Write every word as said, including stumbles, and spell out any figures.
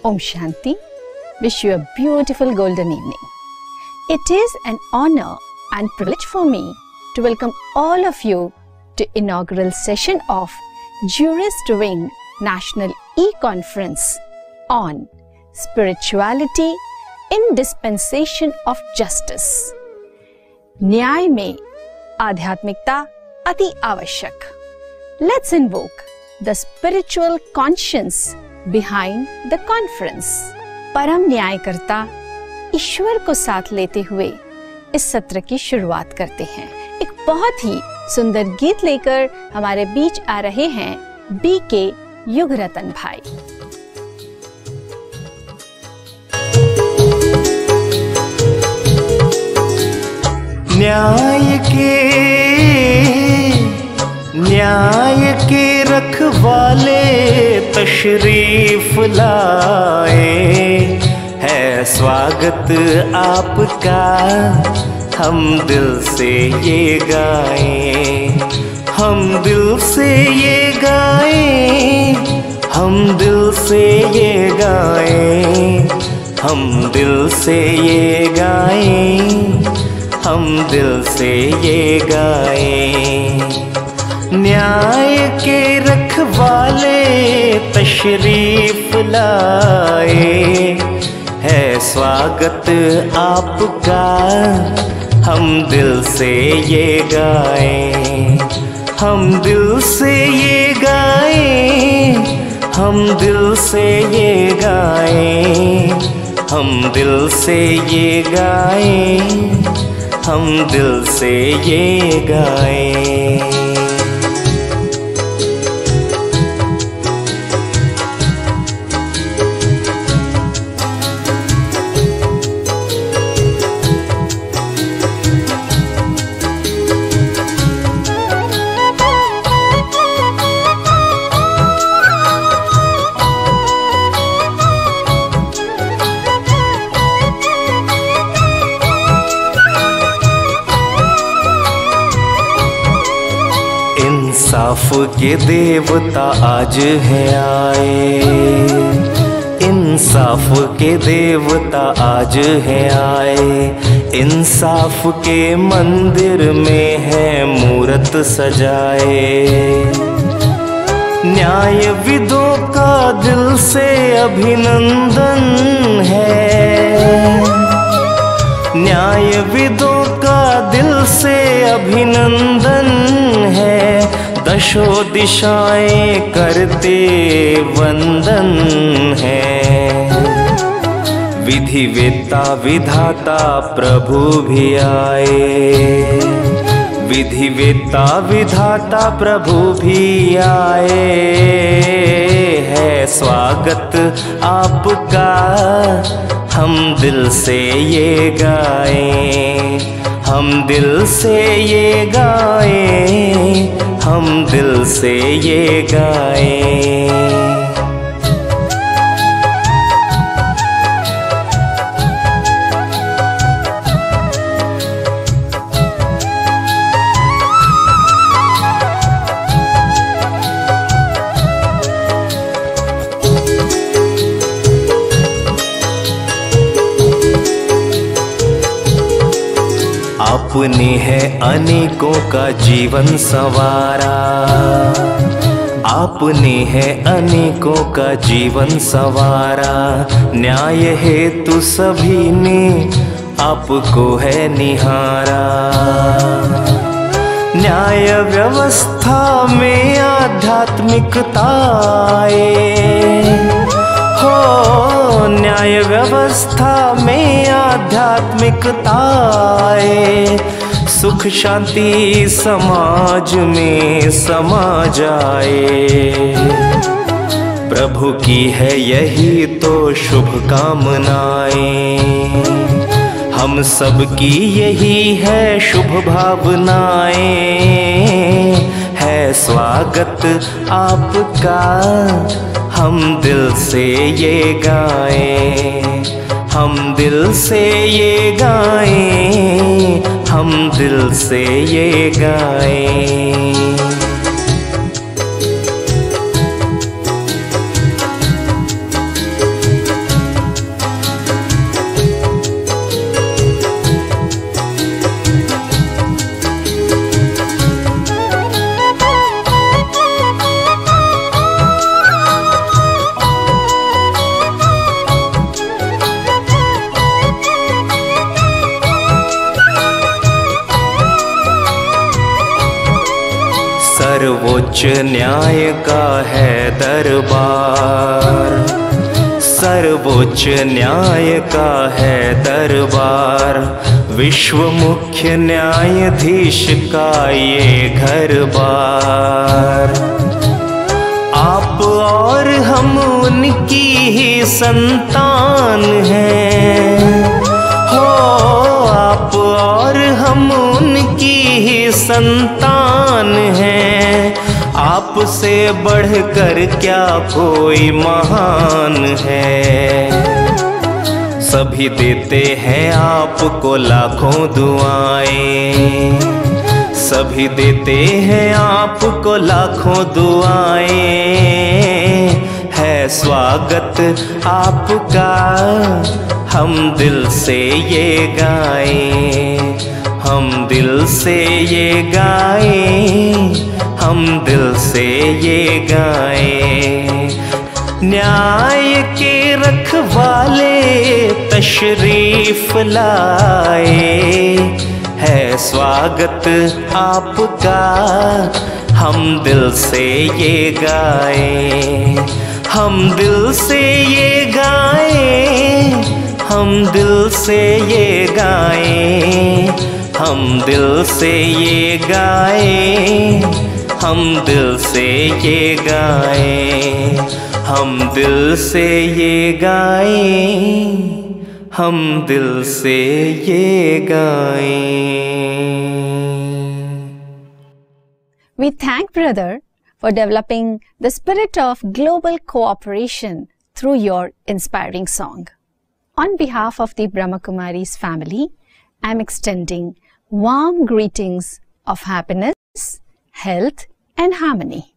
Om Shanti. Wish you a beautiful golden evening. It is an honor and privilege for me to welcome all of you to inaugural session of Jurist Wing National E-Conference on Spirituality in Dispensation of Justice. न्याय में आध्यात्मिकता अति आवश्यक. Let's invoke the spiritual conscience behind the conference. परम न्यायकर्ता ईश्वर को साथ लेते हुए इस सत्र की शुरुआत करते हैं. एक बहुत ही सुंदर गीत लेकर हमारे बीच आ रहे हैं बी के युगरतन भाई. न्याय के न्याय के रखवाले तशरीफ लाए, है स्वागत आपका हम दिल से ये गाएं, हम दिल से ये गाएं, हम दिल से ये गाएं, हम दिल से ये गाएं, हम दिल से ये गाएं. न्याय के रखवाले तशरीफ लाए, है स्वागत आपका हम दिल से ये गाएं, हम दिल से ये गाएं, हम दिल से ये गाएं, हम दिल से ये गाएं, हम दिल से ये गाएं. इंसाफ के देवता आज हैं आए, इंसाफ के देवता आज हैं आए, इंसाफ के मंदिर में है मूरत सजाए. न्यायविदों का दिल से अभिनंदन है, न्यायविदों का दिल से अभिनंदन है, दशो दिशाएं करते वंदन है. विधि वेत्ता विधाता प्रभु भी आए, विधि वेत्ता विधाता प्रभु भी आए, है स्वागत आपका हम दिल से ये गाएं, हम दिल से ये गाएं, हम दिल से ये गाएं. आपने है अनेकों का जीवन संवारा, आपने है अनेकों का जीवन संवारा, न्याय हेतु सभी ने आपको है निहारा. न्याय व्यवस्था में आध्यात्मिकता आए, हो न्याय व्यवस्था में आध्यात्मिकता आए, सुख शांति समाज में समा जाए. प्रभु की है यही तो शुभकामनाएं, हम सब की यही है शुभ भावनाएं, है स्वागत आपका हम दिल से ये गाएं, हम दिल से ये गाएं, हम दिल से ये गाएं. सर्वोच्च न्याय का है दरबार, सर्वोच्च न्याय का है दरबार, विश्व मुख्य न्यायाधीश का ये घर बार। आप और हम उनकी ही संतान हैं, हो आप और हम उनकी ही संतान हैं, आपसे बढ़कर क्या कोई महान है। सभी देते हैं आपको लाखों दुआएं, सभी देते हैं आपको लाखों दुआएं, है स्वागत आपका हम दिल से ये गाएं, हम दिल से ये गाएं, हम दिल से ये गाएं। न्याय के रखवाले तशरीफ लाए, है स्वागत आपका हम दिल से ये गाएं, हम दिल से ये गाएं, हम दिल से ये गाएं, हम दिल से ये गाएं, हम दिल से ये गाएं, हम दिल से ये गाएं, हम दिल से ये गाएं। We thank brother for developing the spirit of global cooperation through your inspiring song. On behalf of the Brahma Kumari's family, I am extending warm greetings of happiness, health and harmony.